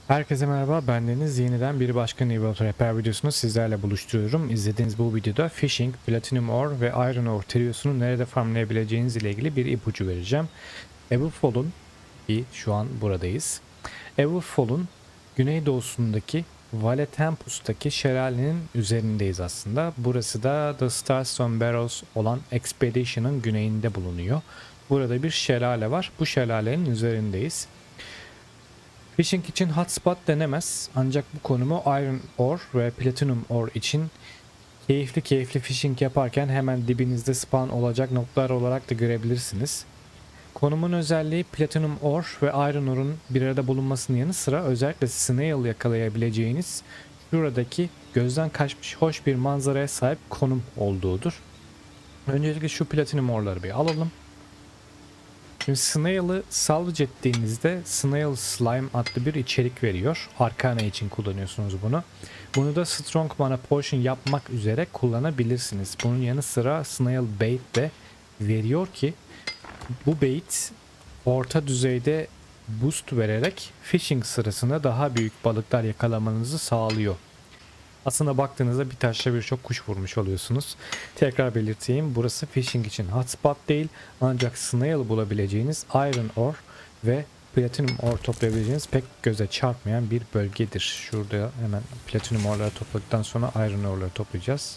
Herkese merhaba, ben Deniz. Yeniden bir başka Nivator Repair videosunu sizlerle buluşturuyorum. İzlediğiniz bu videoda Fishing, Platinum Ore ve Iron Ore triosunu nerede farmlayabileceğiniz ile ilgili bir ipucu vereceğim. Everfall'un, ki şu an buradayız. Everfall'un güneydoğusundaki Vale Tempus'taki şelalenin üzerindeyiz aslında. Burası da The Starstone Barrows olan Expedition'ın güneyinde bulunuyor. Burada bir şelale var. Bu şelalenin üzerindeyiz. Fishing için hotspot denemez, ancak bu konumu Iron Ore ve Platinum Ore için keyifli fishing yaparken hemen dibinizde spawn olacak noktalar olarak da görebilirsiniz. Konumun özelliği Platinum Ore ve Iron Ore'un bir arada bulunmasının yanı sıra özellikle snail yakalayabileceğiniz şuradaki gözden kaçmış hoş bir manzaraya sahip konum olduğudur. Öncelikle şu Platinum Ore'ları bir alalım. Şimdi Snail'ı salvage ettiğinizde Snail Slime adlı bir içerik veriyor. Arcana için kullanıyorsunuz bunu. Bunu da Strong Mana Potion yapmak üzere kullanabilirsiniz. Bunun yanı sıra Snail Bait de veriyor ki bu bait orta düzeyde boost vererek fishing sırasında daha büyük balıklar yakalamanızı sağlıyor. Aslında baktığınızda bir taşla birçok kuş vurmuş oluyorsunuz. Tekrar belirteyim, burası fishing için hotspot değil, ancak snail bulabileceğiniz Iron Ore ve Platinum Ore toplayabileceğiniz pek göze çarpmayan bir bölgedir. Şurada hemen Platinum Ore'ları topladıktan sonra Iron Ore'ları toplayacağız.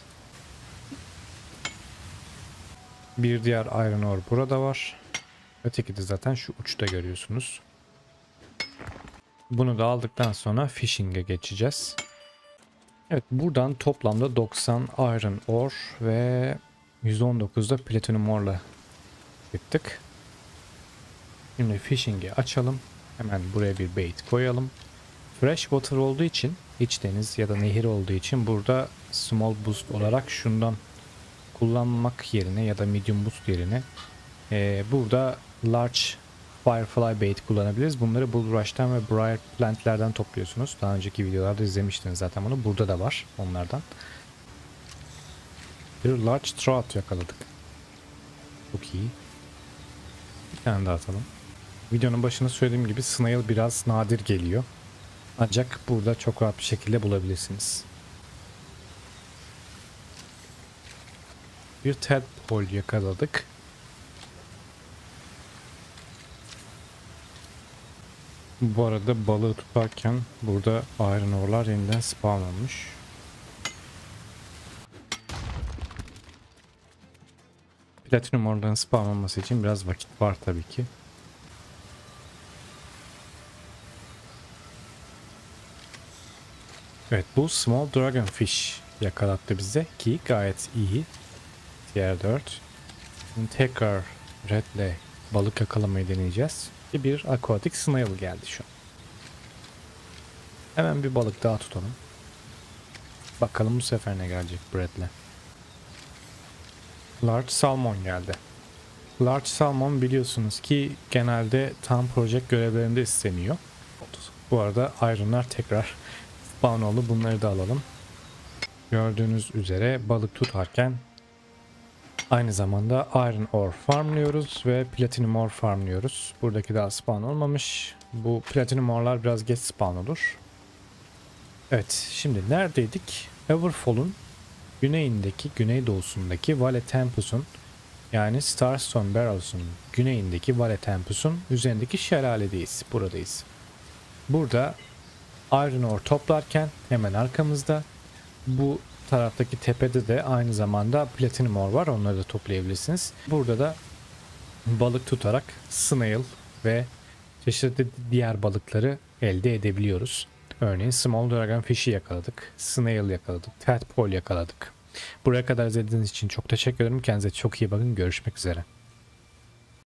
Bir diğer Iron Ore burada var. Öteki de zaten şu uçta görüyorsunuz. Bunu da aldıktan sonra fishing'e geçeceğiz. Evet, buradan toplamda 90 Iron Ore ve 119'da Platinum Ore'la çıktık. Şimdi Fishing'i açalım. Hemen buraya bir bait koyalım. Fresh water olduğu için, iç deniz ya da nehir olduğu için burada small boost olarak şundan kullanmak yerine ya da medium boost yerine burada large Firefly bait kullanabiliriz. Bunları Bulrush'tan ve Briar Plant'lerden topluyorsunuz. Daha önceki videolarda izlemiştiniz zaten bunu. Burada da var onlardan. Bir large trout yakaladık. Çok iyi. Bir tane daha atalım. Videonun başında söylediğim gibi snail biraz nadir geliyor. Ancak burada çok rahat bir şekilde bulabilirsiniz. Bir tadpole yakaladık. Bu arada balığı tutarken burada Iron Ore'lar yeniden spawn olmuş. Platinum Ore'ların spawn olması için biraz vakit var tabii ki. Evet, bu Small Dragonfish yakalattı bize ki gayet iyi. Tier 4. Şimdi tekrar Red'le balık yakalamayı deneyeceğiz. Bir aquatic snail geldi şu an. Hemen bir balık daha tutalım. Bakalım bu sefer ne gelecek Red'le. Large Salmon geldi. Large Salmon biliyorsunuz ki genelde tam project görevlerinde isteniyor. Bu arada Iron'lar tekrar spawn oldu. Bunları da alalım. Gördüğünüz üzere balık tutarken aynı zamanda Iron Ore farmlıyoruz ve Platinum Ore farmlıyoruz. Buradaki daha spawn olmamış. Bu Platinum Ore'lar biraz geç spawn olur. Evet, şimdi neredeydik? Everfall'un güneyindeki, güneydoğusundaki Vale Tempus'un yani Starstone Barrows'un güneyindeki Vale Tempus'un üzerindeki şelaledeyiz. Buradayız. Burada Iron Ore toplarken hemen arkamızda bu taraftaki tepede de aynı zamanda Platinum Ore var. Onları da toplayabilirsiniz. Burada da balık tutarak snail ve çeşitli diğer balıkları elde edebiliyoruz. Örneğin Small Dragonfish'i yakaladık. Snail yakaladık. Tadpole yakaladık. Buraya kadar izlediğiniz için çok teşekkür ederim. Kendinize çok iyi bakın. Görüşmek üzere.